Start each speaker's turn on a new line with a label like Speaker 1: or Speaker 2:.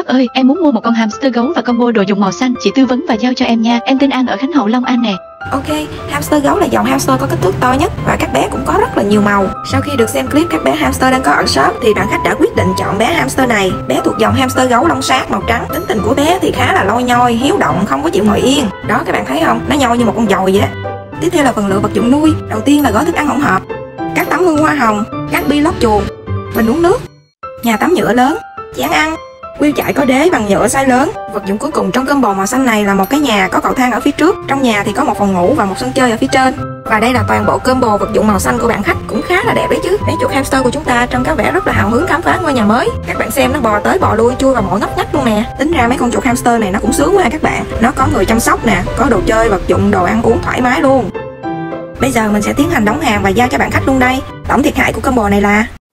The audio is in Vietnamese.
Speaker 1: Bác ơi, em muốn mua một con hamster gấu và combo đồ dùng màu xanh, chị tư vấn và giao cho em nha. Em tên An ở Khánh Hậu, Long An nè.
Speaker 2: Ok, hamster gấu là dòng hamster có kích thước to nhất và các bé cũng có rất là nhiều màu. Sau khi được xem clip các bé hamster đang có ở shop thì bạn khách đã quyết định chọn bé hamster này. Bé thuộc dòng hamster gấu lông sát màu trắng. Tính tình của bé thì khá là loi nhoi, hiếu động, không có chịu ngồi yên. Đó các bạn thấy không? Nó nhoi như một con dồi vậy đó. Tiếp theo là phần lựa vật dụng nuôi. Đầu tiên là gói thức ăn hỗn hợp, các tấm hương hoa hồng, các bi lót chuồng, bình uống nước, nhà tắm nhựa lớn, chén ăn, wheel chạy có đế bằng nhựa size lớn. Vật dụng cuối cùng trong combo màu xanh này là một cái nhà có cầu thang ở phía trước. Trong nhà thì có một phòng ngủ và một sân chơi ở phía trên. Và đây là toàn bộ combo vật dụng màu xanh của bạn khách, cũng khá là đẹp đấy chứ. Bé chuột hamster của chúng ta trông có vẻ rất là hào hứng khám phá ngôi nhà mới. Các bạn xem nó bò tới bò lui, chui vào mọi ngóc ngách luôn nè. Tính ra mấy con chuột hamster này nó cũng sướng quá ha các bạn. Nó có người chăm sóc nè, có đồ chơi, vật dụng, đồ ăn uống thoải mái luôn. Bây giờ mình sẽ tiến hành đóng hàng và giao cho bạn khách luôn đây. Tổng thiệt hại của combo này là